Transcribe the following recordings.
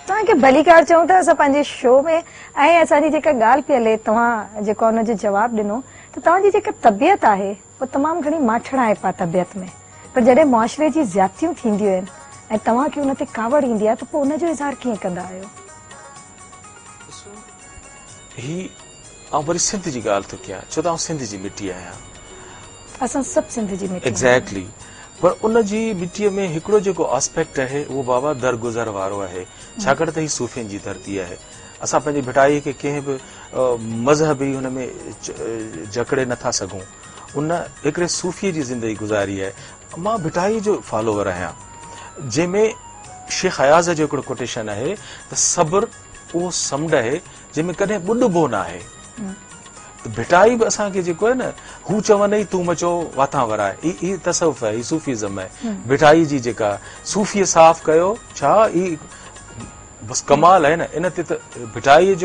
तव्हांखे भलीकार चऊं था असां पंहिंजे शो में ऐं असांजी जेका ॻाल्हि पई हले तव्हां जेको हुनजो जवाबु ॾिनो त तव्हांजी जेका तबियत आहे उहा तमामु घणी माठड़ आहे पा तबियत में, पर जॾहिं मुआशरे जी ज़्यादतियूं थींदियूं आहिनि ऐं तव्हांखे हुन ते कावड़ ईंदी आहे त पोइ हुनजो इज़हार कीअं कंदा आहियो? वरी सिंध जी ॻाल्हि थो कयां, छो त आउं सिंध जी मिटी आहियां। असां सभु सिंध जी मिटी। एग्ज़ैक्टली, पर उन जी मिटीअ में हिकिड़ो जेको आस्पेक्ट आहे उहो बाबा दरगुज़र वारो आहे, छाकाणि त ही सूफ़ियुनि जी धरती आहे। असां पंहिंजी भिटाईअ खे कंहिं बि मज़हबी हुन में जकड़े नथा सघूं। उन हिकिड़े सूफ़ीअ जी ज़िंदगी गुज़ारी आहे। मां भिटाई जो फॉलोवर आहियां, जंहिंमें शेख अयाज़ जो हिकिड़ो कोटेशन आहे त सब्र उहो समुंड आहे जंहिंमें कॾहिं ॿुॾबो न आहे। भिटाई बि असांखे जेको आहे न, हू चवनि तूं मचो वाथा वराए, ही तसव्वुफ़ आहे, ही सूफ़ीज़म आहे। भिटाई जी जेका सूफ़ीअ साफ़ कयो छा, ही बस कमाल आहे न। इन ते त भिटाई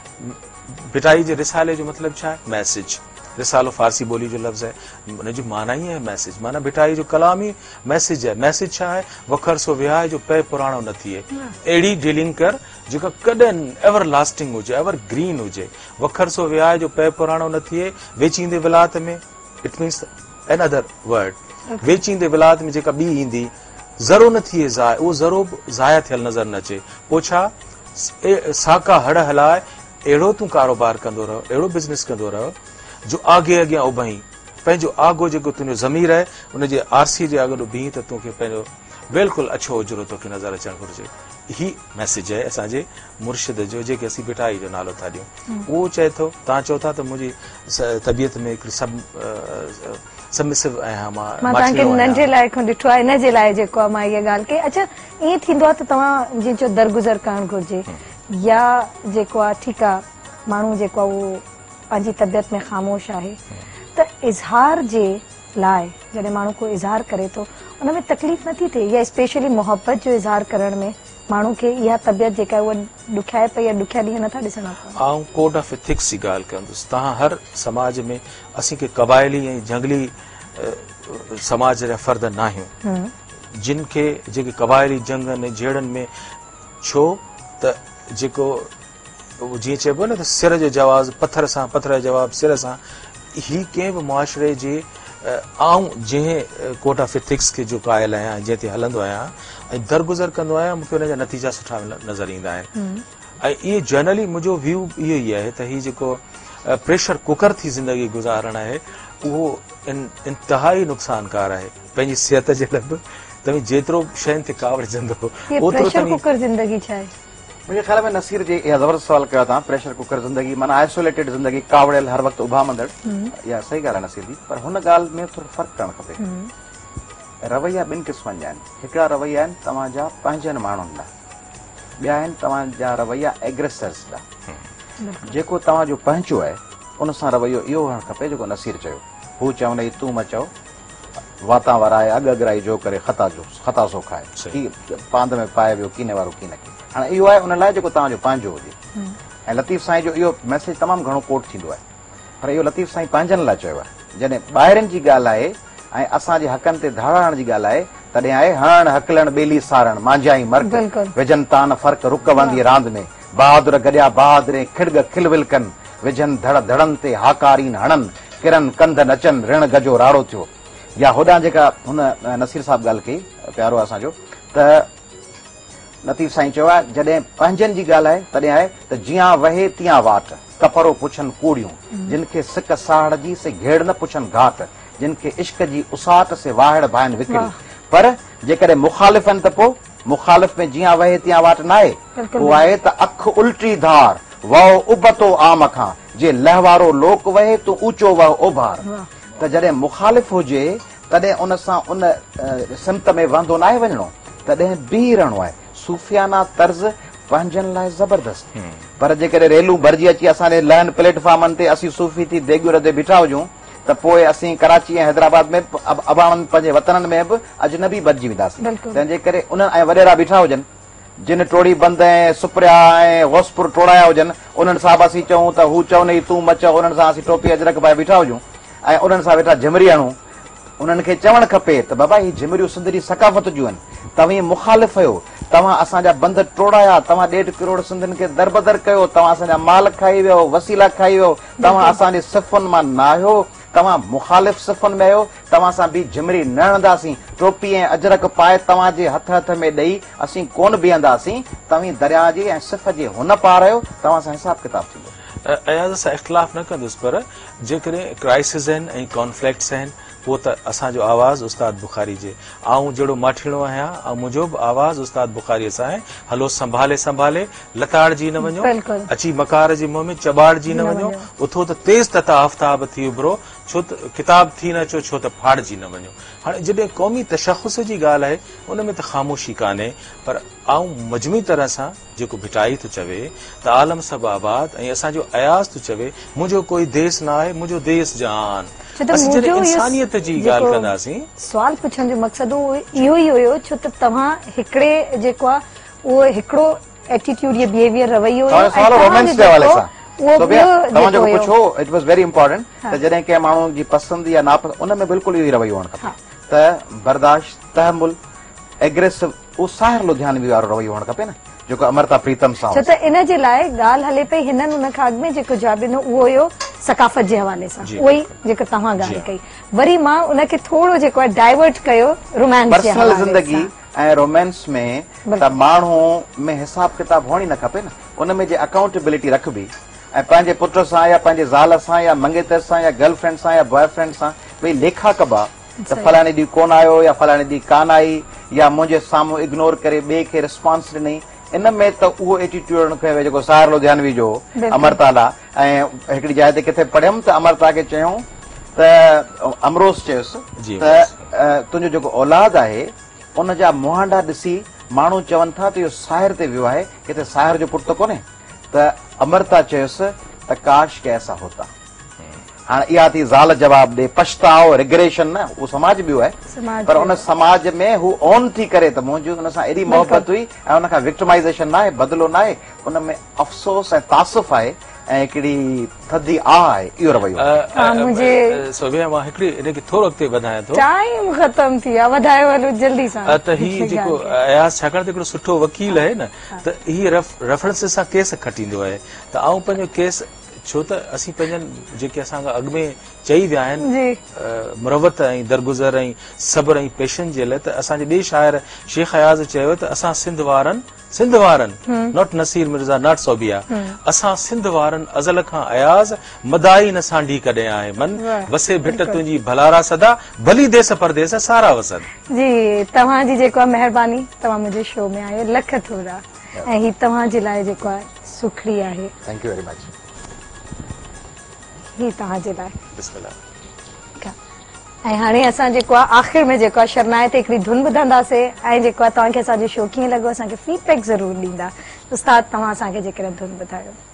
जे रिसाले जो मतिलबु छा आहे? मैसेज। रिसालो फारसी ॿोली जो लफ़्ज़ आहे, उनजी माना ई आहे मैसेज। माना भिटाई जो कलाम ई मैसेज आहे। मैसेज छा आहे? वखर सो विहाए जो पे पुराणो न थिए, अहिड़ी डीलिंग कर जेका कॾहिं एवर लास्टिंग हुजे, एवर ग्रीन हुजे। वखर सो विहाए जो पे पुराणो न थिए, वेचींदे विलात में, it means in other word, वेचींदे विलात में जेका ॿी ईंदी ज़रो न थिए ज़ाय, उहो ज़रो बि ज़ाया थियल नज़र न अचे। पोइ छा? साका हड़ हलाए अहिड़ो तूं कारोबार कंदो रहो, अहिड़ो बिज़नेस कंदो रहो जो आगे अॻियां उभई। पंहिंजो आगो जेको तुंहिंजो ज़मीर आहे उनजे आरसी जे अॻु बीह त तोखे पंहिंजो बिल्कुलु अछो उजरो तोखे नज़र अचणु घुरिजे। ही मैसेज आहे असांजे मुर्शिद जो, जेके असीं भिटाई जो नालो था ॾियूं। उहो चए थो, तव्हां चओ था त मुंहिंजी तबियत में हिकिड़ी सबमिसिव आहियां मां, तव्हांखे नंढे लाइ खां ॾिठो आहे, इन जे लाइ जेको आहे मां इहा ॻाल्हि कई। अच्छा, ईअं थींदो आहे त तव्हां जंहिंजो दरगुज़र करणु घुरिजे, या जेको आहे ठीकु आहे माण्हू जेको आहे उहो पंहिंजी तबियत में ख़ामोश आहे, त इज़हार जे लाइ जॾहिं माण्हू को इज़हार करे थो उन में तकलीफ़ नथी थिए, या स्पेशली मोहब्बत जो इज़हार करण में माण्हू खे इहा तबियत जेका आहे उहा ॾुखियाए पई, या ॾुखिया ॾींहं नथा ॾिसणा पवनि? आउं कोड ऑफ एथिक्स जी ॻाल्हि कंदुसि। तव्हां हर समाज में असीं के क़बाइली ऐं जंगली समाज जा फ़र्द न आहियूं, जिन खे जेके क़बाइली जंगनि ऐं जहिड़नि में, छो त जेको जीअं चइबो न त सिर जो जवाबु पथर सां, पथर जो जवाबु सिर सां, ही कंहिं बि मुआशरे जे आउं जंहिं कोड ऑफ एथिक्स खे जो क़ाइल आहियां, जंहिं ते हलंदो आहियां ऐं दरगुज़र कंदो आहियां, मूंखे हुनजा नतीजा सुठा नज़र ईंदा आहिनि। ऐं इहे जनरली मुंहिंजो व्यू इहो ई आहे त हीउ जेको प्रेशर कुकर थी ज़िंदगी गुज़ारणु आहे उहो इंतिहाई नुक़सानकार आहे पंहिंजी सिहत जे लाइ बि। तव्हां जेतिरो शयुनि ते कावड़जंदो ओतिरो ज़िंदगी छा आहे? मुझे ख्याल में नसीर जी इहा ज़बरदस्त सवाल कयो था। प्रेशर कुकर ज़िंदगी माना आइसोलेटेड ज़िंदगी, कावड़ियल हर वक़्तु उभामंदड़, इहा सही ॻाल्हि आहे नसीर जी। पर हुन ॻाल्हि में थोरो फ़र्क़ु करणु खपे। रवैया ॿिनि क़िस्मनि जा आहिनि। हिकिड़ा रवैया आहिनि तव्हांजा पंहिंजनि माण्हुनि लाइ, ॿिया आहिनि तव्हांजा रवैया एग्रेसर्स लाइ। जेको तव्हांजो पंहिंजो आहे उन सां रवैयो इहो हुअणु खपे जेको नसीर चयो। हू चवनि तूं मचो, वाता वराए, अॻु अॻराई जो करे ख़ता सो खाए, पांद में पाए वियो कीने वारो कीन खे। हाणे इहो आहे उन लाइ जेको तव्हांजो पंहिंजो हुजे। ऐं लतीफ़ साईं जो इहो मैसेज तमामु घणो कोट थींदो आहे, पर इहो लतीफ़ साईं पंहिंजनि लाइ चयो आहे। जॾहिं ॿाहिरिनि जी ॻाल्हि आहे ऐं असांजे हक़नि ते धाड़ा हणण जी ॻाल्हि आहे, तॾहिं आहे हणण हकलण ॿेली सारण, मांझाई मर्क विझनि तान फ़र्क़ु रुक वंदी रांदि में, बहादुर गॾिया बहादुर खिड़ग खिल विलकनि, विझनि धड़ धड़नि ते हाकारीन हणनि, किरन कंध नचनि, ऋण गजो राड़ो थियो। या होॾां जेका हुन नसीर साहिबु ॻाल्हि कई, प्यारो असांजो, त लतीफ़ साईं चयो आहे जॾहिं पंहिंजनि जी ॻाल्हि आहे तॾहिं आहे त जियां वहे तियां वाट, कपरो पुछनि कूड़ियूं, जिन खे सिक साड़ जी से घेड़ न पुछनि घाट, जिन खे इश्क जी उसाट से वाहिड़ भाइनि विकिणी। पर जेकॾहिं मुखालिफ़ आहिनि त पोइ मुखालिफ़ में जियां वहे तियां वाट न आहे, उहो आहे त अखि उल्टी धार, वहो उबतो आम खां, जे लहवारो लोक वहे तूं ऊचो वह ओभार। त जॾहिं मुखालिफ़ हुजे तॾहिं उन सां उन सिमत में वहंदो न आहे वञिणो, तॾहिं बीह रहणो आहे। सूफ़ियाना तर्ज़ पंहिंजनि लाइ ज़बरदस्त, पर जेकॾहिं रेलूं भरिजी अची असांजे लहनि प्लेटफॉर्मनि ते असीं सूफ़ी थी देगियूं रधे बीठा हुजूं त पोइ असीं कराची ऐं हैदराबाद में अबाणनि पंहिंजे वतननि में बि अजनबी बदिजी वेंदासीं। तंहिंजे करे उन्हनि ऐं वॾेरा बीठा हुजनि जिन टोड़ी बंद ऐं सुपरिया ऐं होसपुर टोड़ाया हुजनि, उन्हनि सां बि असीं चऊं त हू चवनि तूं मच, उन्हनि सां असीं टोपी अजरक पाए बीठा हुजूं ऐं उन्हनि सां वेठा झिमरी हणूं। उन्हनि खे चवणु खपे त बाबा ही झिमरियूं सिंध जी सकाफ़त जूं आहिनि, तव्हीं मुखालिफ़ आहियो, तव्हां असांजा बंद टोड़ाया, तव्हां 1.5 करोड़ सिंधियुनि खे दरबदर कयो, तव्हां असांजा माल खाई वियो, वसीला खाई वियो, तव्हां असांजे सफ़ुनि मां न आहियो, तव्हां मुखालिफ़ सफ़ुनि में आहियो, तव्हां सां बि झिमरी न हणंदासीं, टोपी ऐं अजरक पाए तव्हांजे हथ में ॾेई असीं कोन बीहंदासीं, तव्हीं दरिया जी ऐं सिफ़ जे हुन पार आहियो, तव्हां सां हिसाब किताब थींदो। अयाज़ सां इख़्तिलाफ़ न कंदुसि, पर जेकॾहिं क्राइसिस आहिनि ऐं कॉन्फ्लिक्ट्स आहिनि पोइ त असांजो आवाज़ उस्ताद बुखारी जे, ऐं जहिड़ो माठीणो आहियां ऐं मुंहिंजो बि आवाज़ उस्ताद बुखारीअ सां आहे, हलो संभाले संभाले लताड़जी न वञो, अची मकार जे मुंहं में चॿाड़जी न वञो, उथो त तेज़ तता आफ़्ताब थी उभरो, छो त किताब थी न अचो, छो त फाड़जी न वञो। हाणे जॾहिं क़ौमी तशख़ुस जी ॻाल्हि आहे उन में त ख़ामोशी कान्हे, पर आऊं मजमी तरह सां जेको भिटाई थो चवे त आलम सभु आबाद ऐं असांजो अयाज़ थो चवे मुंहिंजो कोई देस न आहे, मुंहिंजो देस जहान। असीं जॾहिं इंसानियत जी ॻाल्हि कंदासीं, सवाल पुछण जो मक़सदु इहो ई हुयो, छो त तव्हां हिकिड़े जेको आहे उहो हिकिड़ो एटीट्यूड या बिहेवियर रवैयो इट वॉज वेरी इंपॉर्टेंट त जॾहिं कंहिं माण्हू जी पसंदि या नापसंदि उन में बिल्कुलु इहो ई रवैयो हुअणु खपे त बर्दाश्त, तहमुल, एग्रेसिव, उहो साहिर लुधियानवी वारो रवैयो हुअणु खपे न, जेको अमृता प्रीतम सां। छो त इन जे लाइ ॻाल्हि हले पई हिननि उन खां अॻु में जेको जवाब ॾिनो उहो हुयो सकाफ़त जे हवाले सां, उहो ई जेको तव्हां ॻाल्हि कई, वरी मां उनखे थोरो जेको आहे डाइवर्ट कयो रोमांस जे हवाले सां। पर्सनल ज़िंदगी ऐं रोमांस में त माण्हू में हिसाब किताब हुअण ई न खपे न, उन में जे अकाउंटेबिलिटी रखबी ऐं पंहिंजे पुट सां या पंहिंजे ज़ाल सां या मंगेतर सां या गर्लफ्रेंड सां या बॉयफ्रेंड सां भई लेखा कबा त फलाणे ॾींहुं कोन आयो या फलाणे ॾींहुं कान आई या मुंहिंजे साम्हूं इग्नोर करे ॿिए खे रिस्पॉन्स ॾिनई, इन में त उहो एटीट्यूड खयो जेको साहिर लुधियानवी जो अमरता लाइ। ऐं हिकिड़ी जाइ ते किथे पढ़ियमि त अमरता खे चयूं त अमरोस चयुसि त तुंहिंजो जेको औलाद आहे उन जा मुहांडा ॾिसी माण्हू चवनि था त इहो साहिर ते वियो आहे, किथे साहिर जो पुटु त कोन्हे। त अमरता चयुसि त काश के ऐसा होता। हाणे इहा थी ज़ाल जवाब ॾे, पछताओ, रिग्रेशन न, उहो समाज ॿियो आहे, पर उन समाज में हू ऑन थी करे त मुंहिंजी उन सां एॾी मोहबत हुई ऐं उनखां विक्टिमाइज़ेशन न आहे, बदिलो न आहे, उन में अफ़सोस ऐं तासुफ़ आहे ऐं हिकिड़ी थधी आहे, इहो रवैयो। सोभिया मां हिकिड़ी इनखे थोरो अॻिते वधायां थो, टाइम ख़तम थी आहे, वधायो हलो जल्दी सां। त हीउ जेको अयाज़ छाकाणि त हिकिड़ो सुठो वकील आहे न, त हीअ रेफरेंस सां केस खटींदो आहे, त आऊं पंहिंजो केस, छो त असीं पंहिंजनि जेके असांखां अॻु में चई विया आहिनि मुरवत ऐं दरगुज़र ऐं सब्र ऐं पेशेंस जे लाइ, त असांजे ॿिए शाइर शेख अयाज़ चयो त असां सिंध वारनि नॉट नसीर मिर्ज़ा नॉट सोबिया, असां सिंध वारनि अज़ल खां अयाज़ मदाई न सांढी कॾहिं आहे मन, वसे भिट तुंहिंजी भलारा सदा भली देस परदेस सारा वसद। जी तव्हांजी जेको आहे महिरबानी, तव्हां मुंहिंजे शो में आयो, लख थोरा, ऐं ही तव्हांजे लाइ जेको आहे सुखड़ी आहे। Thank you very much. ही तव्हांजे लाइ ऐं हाणे असां जेको आहे आख़िर में जेको आहे शरनाए ते हिकिड़ी धुन ॿुधंदासीं ऐं जेको आहे तव्हांखे असांजो शो कीअं लॻो असांखे फीडबैक ज़रूरु ॾींदा। उस्ताद तव्हां असांखे जेकॾहिं धुन ॿुधायो।